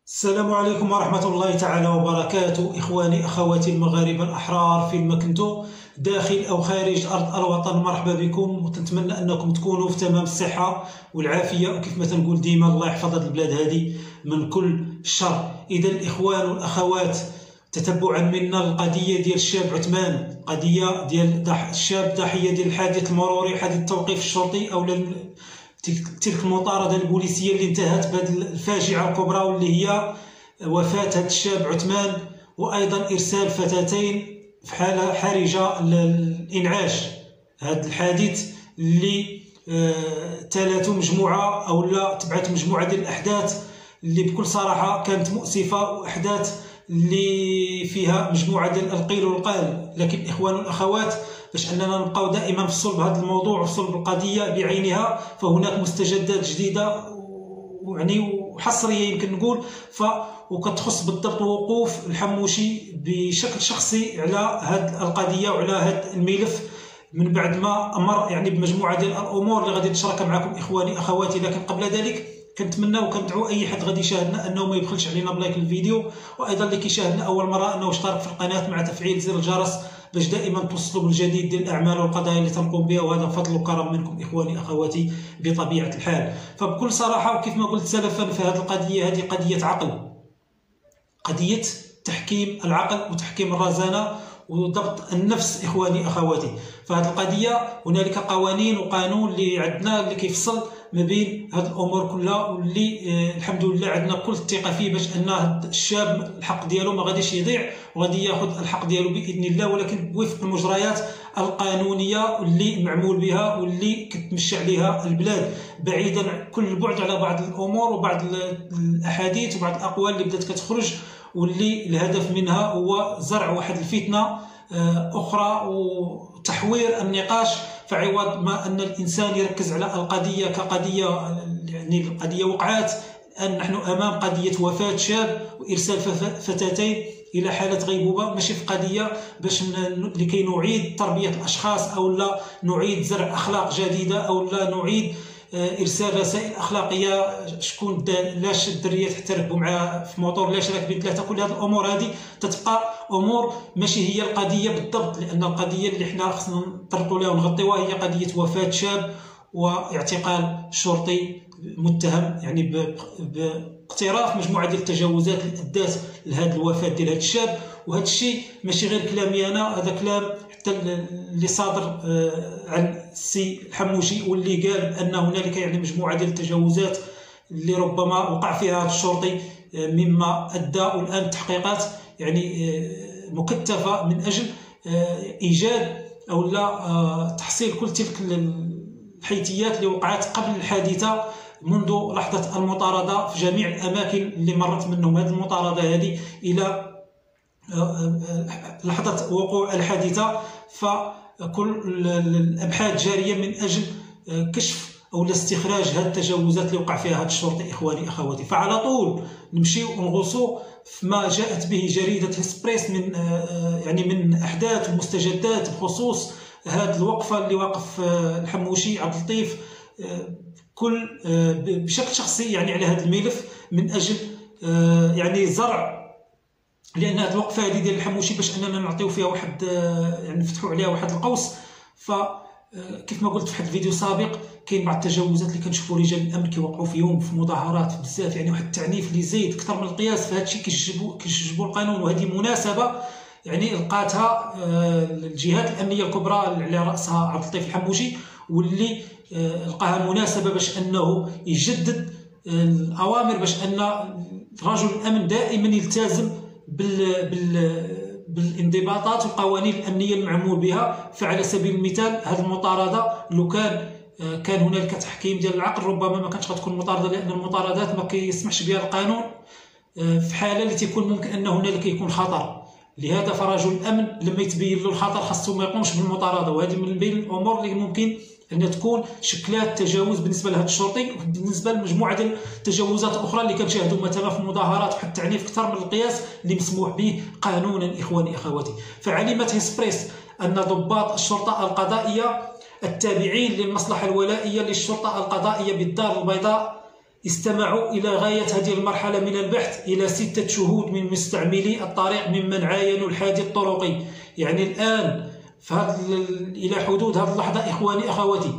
السلام عليكم ورحمة الله تعالى وبركاته. إخواني أخواتي المغاربة الأحرار فين ما كنتوا داخل أو خارج أرض الوطن، مرحبا بكم، وتنتمنى أنكم تكونوا في تمام الصحة والعافية، وكيف ما تنقول ديما الله يحفظ هذه البلاد هذه من كل شر. إذا الإخوان والأخوات، تتبعا منا القضية ديال الشاب عثمان، قضية ديال الشاب ضحية ديال الحادث المروري، حادث التوقيف الشرطي أو تلك المطاردة البوليسية اللي انتهت بهذه الفاجعة الكبرى، واللي هي وفاة هذا الشاب عثمان، وأيضا إرسال فتاتين في حالة حرجة الإنعاش. هذا الحادث اللي تلته مجموعة أو لا تبعت مجموعة ديال الأحداث اللي بكل صراحة كانت مؤسفة، وأحداث اللي فيها مجموعة ديال القيل والقال. لكن إخوان والأخوات، باش أننا نبقاو دائما في صلب هذا الموضوع وفي صلب القضية بعينها، فهناك مستجدات جديدة وحصرية يمكن نقول، وكتخص بالضبط وقوف الحموشي بشكل شخصي على هذه القضية وعلى هذا الملف، من بعد ما أمر بمجموعة ديال الأمور اللي غادي نشاركها معكم إخواني أخواتي. لكن قبل ذلك كنتمنى وكندعو اي حد غادي يشاهدنا انه ما يبخلش علينا بلايك الفيديو، وايضا اللي كيشاهدنا اول مره انه يشترك في القناه مع تفعيل زر الجرس باش دائما توصلوا بالجديد ديال الاعمال والقضايا اللي تنقوم بها، وهذا فضل وكرم منكم اخواني اخواتي بطبيعه الحال. فبكل صراحه وكيف ما قلت سلفا، في هذه القضيه هذه قضيه عقل، قضيه تحكيم العقل وتحكيم الرزانه وضبط النفس اخواني اخواتي. فهذه القضيه هنالك قوانين وقانون اللي عندنا اللي كيفصل ما بين هذه الامور كلها، واللي الحمد لله عندنا كل الثقه فيه باش ان هذا الشاب الحق ديالو ما غاديش يضيع، وغادي ياخذ الحق ديالو باذن الله، ولكن بوفق المجريات القانونيه اللي معمول بها واللي كتمشي عليها البلاد، بعيدا كل البعد على بعض الامور وبعض الاحاديث وبعض الاقوال اللي بدات كتخرج، واللي الهدف منها هو زرع واحد الفتنه اخرى وتحوير النقاش، فعوض ما ان الانسان يركز على القضيه كقضيه، القضيه وقعات، ان نحن امام قضيه وفاه شاب وارسال فتاتين الى حاله غيبوبه، ماشي في قضيه باش لكي نعيد تربيه الاشخاص او لا نعيد زرع اخلاق جديده او لا نعيد ارسال رسائل اخلاقيه، شكون لاش الدريه حتى ركبوا مع في موطور، لاش راكبين ثلاثه، كل هذه الامور هذه تتبقى امور ماشي هي القضيه بالضبط، لان القضيه اللي حنا خصنا نطرقوا لها ونغطيوها هي قضيه وفاه شاب واعتقال شرطي متهم باقتراف مجموعه ديال التجاوزات اللي ادات لهذه الوفاه ديال هذا الشاب. وهذا الشيء ماشي غير كلامي انا، هذا كلام حتى اللي صادر عن السي الحموشي، واللي قال ان هنالك مجموعه ديال التجاوزات اللي ربما وقع فيها هذا الشرطي، مما ادى الان التحقيقات مكثفه من اجل ايجاد او لا تحصيل كل تلك الحيثيات اللي وقعت قبل الحادثه، منذ لحظه المطارده في جميع الاماكن اللي مرت منهم هذه المطارده هذه الى لحظه وقوع الحادثه. فكل الابحاث جاريه من اجل كشف او استخراج هذه التجاوزات اللي وقع فيها هذا الشرطي اخواني اخواتي. فعلى طول نمشيو ونغوصوا فيما جاءت به جريده الاسبريس من احداث ومستجدات بخصوص هذه الوقفه اللي واقف الحموشي عبد اللطيف كل بشكل شخصي على هذا الملف، من اجل زرع، لان هذه الوقفه هذه ديال الحموشي باش اننا نعطيو فيها واحد نفتحوا عليها واحد القوس. فكيف ما قلت في واحد الفيديو سابق، كاين بعض التجاوزات اللي كنشوفوا رجال الامن كيوقعوا فيهم في مظاهرات بزاف، واحد التعنيف اللي زايد اكثر من القياس، فهذا الشيء كيجبوا القانون. وهذه مناسبه لقاتها الجهات الامنيه الكبرى اللي على راسها عبد اللطيف الحموشي، واللي لقاها مناسبه باش انه يجدد الاوامر باش ان رجل الامن دائما يلتزم بالانضباطات والقوانين الامنيه المعمول بها. فعلى سبيل المثال هذه المطارده، لو كان هنالك تحكيم ديال العقل ربما ما كانتش غتكون مطارده، لان المطاردات ما كيسمحش بها القانون في حاله اللي تيكون ممكن ان هنالك يكون خطر. لهذا فرجل الامن لما يتبين له الخطر خاصو ما يقومش بالمطارده، وهذه من بين الامور اللي ممكن ان تكون شكلات تجاوز بالنسبه لهذا الشرطي، وبالنسبه لمجموعه ديال التجاوزات الاخرى اللي كنشاهدوا مثلا في مظاهرات وحتى التعنيف اكثر من القياس اللي مسموح به قانونا اخواني اخواتي. فعلمت اسبريس ان ضباط الشرطه القضائيه التابعين للمصلحه الولائيه للشرطه القضائيه بالدار البيضاء استمعوا إلى غاية هذه المرحلة من البحث إلى 6 شهود من مستعملي الطريق ممن عاينوا الحادث الطرقي. يعني الآن إلى حدود هذه اللحظة إخواني أخواتي،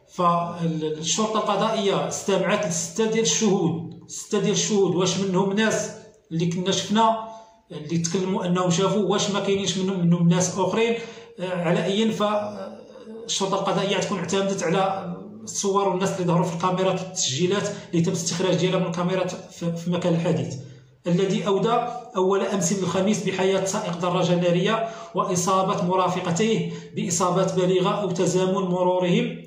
فالشرطة القضائية استمعت ل6 ديال الشهود، واش منهم ناس اللي كنا شفنا اللي تكلموا أنهم شافوا، واش ما كاينينش منهم ناس آخرين. على أي فالشرطة القضائية تكون اعتمدت على الصور والناس اللي ظهروا في الكاميرات والتسجيلات اللي تم استخراج ديالها من الكاميرات في مكان الحادث، الذي أودى أول أمس الخميس بحياة سائق دراجة نارية وإصابة مرافقتيه بإصابات بالغة أو تزامن مرورهم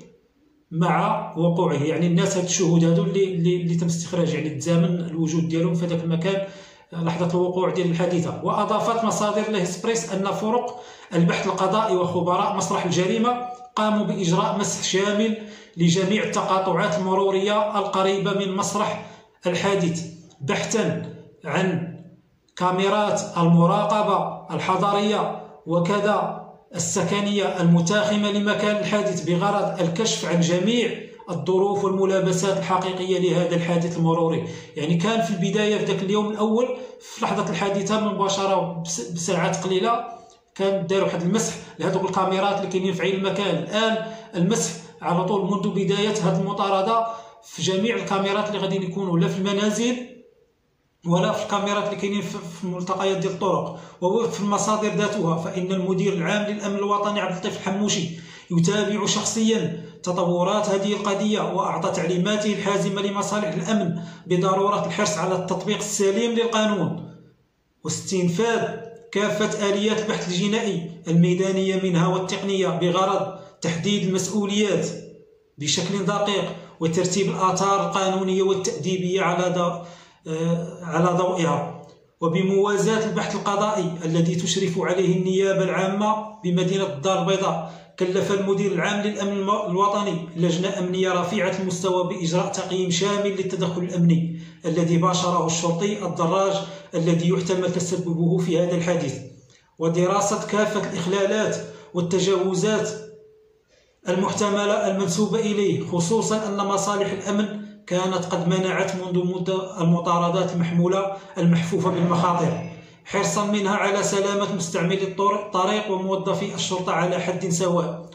مع وقوعه. يعني الناس هاد الشهود هادو اللي تم استخراج، يعني تزامن الوجود ديالهم في ذاك المكان لحظة الوقوع ديال الحادثة. وأضافت مصادر لإكسبريس أن فرق البحث القضائي وخبراء مسرح الجريمة قاموا بإجراء مسح شامل لجميع التقاطعات المرورية القريبة من مسرح الحادث، بحثا عن كاميرات المراقبة الحضرية وكذا السكنية المتاخمة لمكان الحادث، بغرض الكشف عن جميع الظروف والملابسات الحقيقية لهذا الحادث المروري. يعني كان في البداية في ذاك اليوم الأول في لحظة الحادثة مباشرة بساعات قليلة كان داروا واحد المسح لهذوك الكاميرات اللي كاينين في عين المكان. الآن المسح على طول منذ بداية هذه المطاردة في جميع الكاميرات اللي غادي يكونوا لا في المنازل ولا في الكاميرات اللي كاينين في الملتقيات ديال الطرق. ووفق المصادر ذاتها فإن المدير العام للأمن الوطني عبد اللطيف الحموشي يتابع شخصيا تطورات هذه القضية، وأعطى تعليماته الحازمة لمصالح الأمن بضرورة الحرص على التطبيق السليم للقانون واستنفاذ كافة آليات البحث الجنائي الميدانية منها والتقنية بغرض تحديد المسؤوليات بشكل دقيق وترتيب الآثار القانونية والتأديبية على ضوئها. وبموازاة البحث القضائي الذي تشرف عليه النيابة العامة بمدينة الدار البيضاء، كلف المدير العام للأمن الوطني لجنة أمنية رفيعة المستوى بإجراء تقييم شامل للتدخل الأمني الذي باشره الشرطي الدراج الذي يحتمل تسببه في هذا الحادث، ودراسة كافة الإخلالات والتجاوزات المحتملة المنسوبة إليه، خصوصا أن مصالح الأمن كانت قد منعت منذ مدة المطاردات المحمولة المحفوفة بالمخاطر، حرصا منها على سلامة مستعملي الطريق وموظفي الشرطة على حد سواء.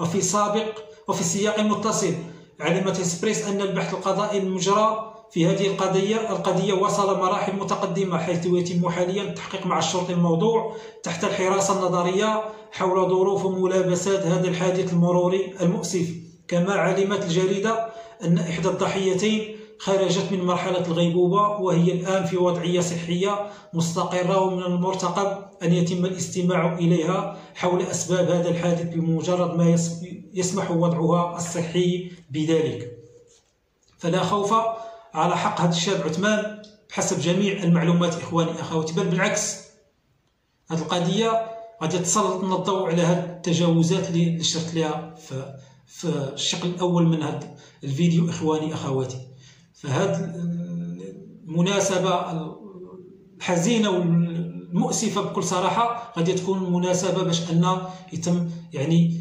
وفي سياق متصل، علمت إكسبريس أن البحث القضائي المجرى في هذه القضية وصل مراحل متقدمة، حيث يتم حاليا التحقيق مع الشرطي الموضوع تحت الحراسة النظرية حول ظروف وملابسات هذا الحادث المروري المؤسف. كما علمت الجريدة أن إحدى الضحيتين خرجت من مرحلة الغيبوبة وهي الآن في وضعية صحية مستقرة، ومن المرتقب أن يتم الاستماع إليها حول أسباب هذا الحادث بمجرد ما يسمح وضعها الصحي بذلك. فلا خوف على حق هذا الشاب عثمان بحسب جميع المعلومات إخواني أخواتي، بل بالعكس هذه القضية غادي تسلط لنا الضوء على هذه التجاوزات اللي شرت لها في الشق الأول من هذا الفيديو إخواني أخواتي. فهذه المناسبة الحزينة والمؤسفة بكل صراحة غادي تكون مناسبة باش أن يتم يعني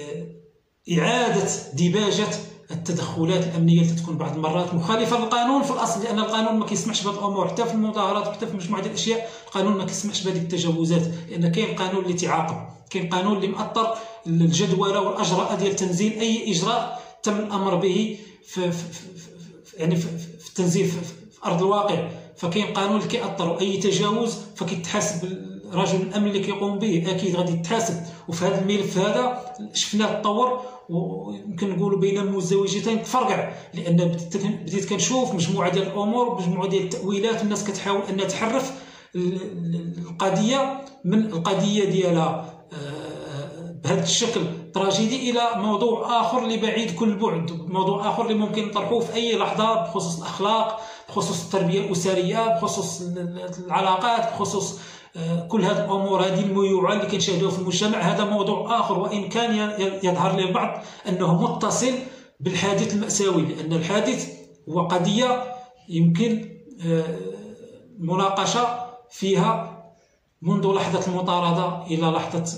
إعادة ديباجة التدخلات الأمنية اللي تكون بعض المرات مخالفة للقانون في الأصل، لأن القانون ما كيسمحش بهذه الأمور، حتى في المظاهرات حتى في مجموعة الأشياء القانون ما كيسمحش بهذه التجاوزات، لأن كاين قانون اللي تعاقب، كاين قانون اللي مأطر الجدولة والأجراء ديال تنزيل أي إجراء تم الأمر به في التنزيل في أرض الواقع. فكاين قانون اللي كيأطر أي تجاوز فكيتحاسب رجل الأمن اللي كيقوم به، أكيد غادي يتحاسب. وفي هذا الملف هذا شفناه تطور، ويمكن نقولوا بين المزدوجتين تفرقع، لأن بديت كنشوف مجموعة ديال الأمور، مجموعة ديال التأويلات، الناس كتحاول أنها تحرف القضية من القضية ديالها بهذا الشكل تراجيدي إلى موضوع آخر اللي بعيد كل بعد، موضوع آخر اللي ممكن نطرحوه في أي لحظة بخصوص الأخلاق، بخصوص التربية الأسرية، بخصوص العلاقات، بخصوص كل هذه الأمور هذه الميوعة اللي كنشاهدوها في المجتمع. هذا موضوع آخر، وإن كان يظهر للبعض أنه متصل بالحادث المأساوي، لأن الحادث هو قضية يمكن المناقشة فيها منذ لحظة المطاردة إلى لحظة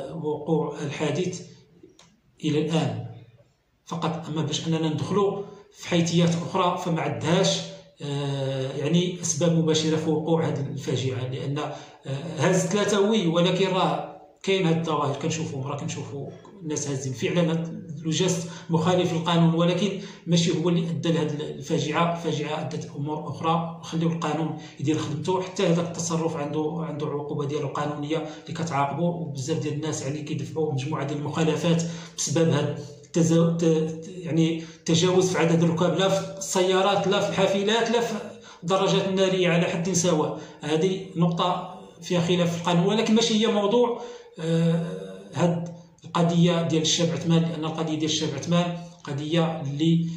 وقوع الحادث إلى الآن فقط. أما باش أننا ندخلوا في حيثيات اخرى فما عندهاش يعني اسباب مباشره في وقوع هذه الفاجعه، لان هاز 3 وي، ولكن راه كاين هاد الظواهر كنشوفوا الناس هازين فعلا لو جيست مخالف للقانون، ولكن ماشي هو اللي ادى لهذه الفاجعه ادت امور اخرى. خليو القانون يدير خدمته، حتى هذاك التصرف عنده عقوبه ديالو قانونيه اللي كتعاقبه، وبزاف ديال الناس يعني كيدفعوا مجموعه ديال المخالفات بسبب هذا يعني التجاوز في عدد الركاب، لا في السيارات لا في الحافلات لا في الدراجات الناريه على حد سواء. هذه نقطه فيها خلاف في القانون، ولكن ماشي هي موضوع هاد القضيه ديال الشاب عثمان، لان القضيه ديال الشاب عثمان قضيه اللي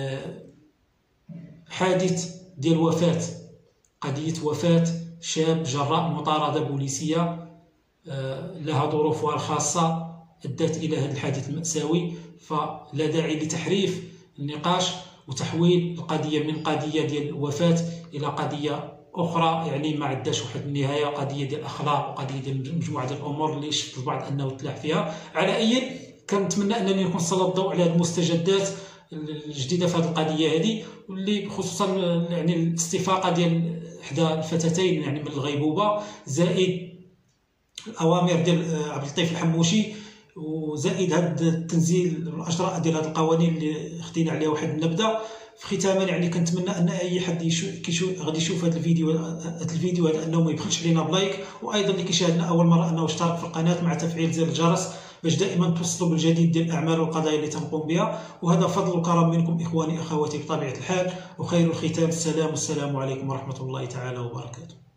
حادث ديال قضيه وفاه شاب جراء مطارده بوليسيه لها ظروفها الخاصه ادت الى هذا الحادث المأساوي. فلا داعي لتحريف النقاش وتحويل القضيه من قضيه ديال الوفاه الى قضيه اخرى يعني ما عندهاش واحد النهايه، قضيه ديال الاخلاق وقضيه ديال مجموعه ديال الامور اللي شفت البعض انه تلاح فيها. على اي كنتمنى انني نكون سلط الضوء على هذه المستجدات الجديده في هذه القضيه هذه، واللي خصوصا يعني الاستفاقه ديال احدى الفتاتين يعني من الغيبوبه، زائد الاوامر ديال عبد اللطيف الحموشي، وزائد هذا التنزيل الاجراء ديال هذه القوانين اللي خدينا عليها واحد النبذه. في ختاما يعني كنتمنى ان اي حد غادي يشوف هذا الفيديو هذا انه ما يبخلش علينا بلايك، وايضا اللي كيشاهدنا اول مره انه يشترك في القناه مع تفعيل زر الجرس باش دائما توصلوا بالجديد ديال الاعمال والقضايا اللي تنقوم بها. وهذا فضل وكرم منكم اخواني اخواتي بطبيعه الحال، وخير الختام السلام، والسلام عليكم ورحمه الله تعالى وبركاته.